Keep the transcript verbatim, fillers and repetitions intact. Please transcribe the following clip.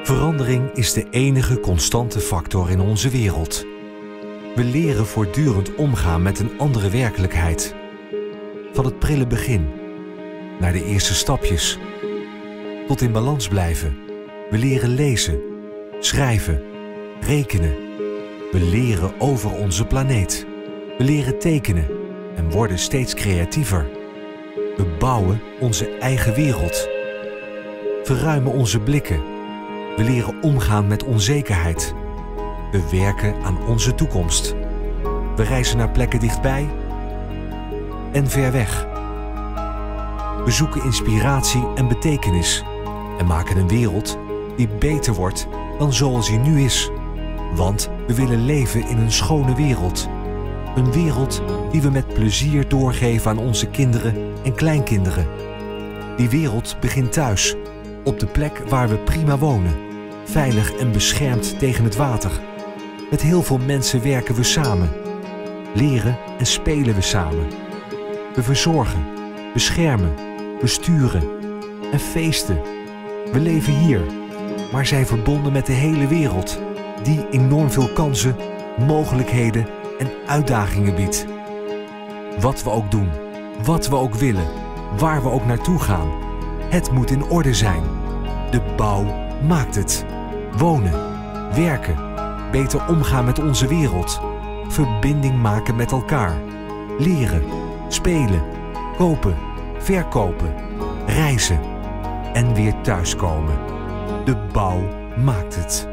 Verandering is de enige constante factor in onze wereld. We leren voortdurend omgaan met een andere werkelijkheid. Van het prille begin, naar de eerste stapjes, tot in balans blijven. We leren lezen, schrijven, rekenen. We leren over onze planeet. We leren tekenen en worden steeds creatiever. We bouwen onze eigen wereld. Verruimen onze blikken. We leren omgaan met onzekerheid. We werken aan onze toekomst. We reizen naar plekken dichtbij en ver weg. We zoeken inspiratie en betekenis en maken een wereld die beter wordt dan zoals die nu is. Want we willen leven in een schone wereld. Een wereld die we met plezier doorgeven aan onze kinderen en kleinkinderen. Die wereld begint thuis, op de plek waar we prima wonen. Veilig en beschermd tegen het water. Met heel veel mensen werken we samen. Leren en spelen we samen. We verzorgen, beschermen, besturen en feesten. We leven hier, maar zijn verbonden met de hele wereld, die enorm veel kansen, mogelijkheden en uitdagingen biedt. Wat we ook doen, wat we ook willen, waar we ook naartoe gaan, het moet in orde zijn. De bouw maakt het. Wonen, werken, beter omgaan met onze wereld, verbinding maken met elkaar, leren, spelen, kopen, verkopen, reizen en weer thuiskomen. De bouw maakt het.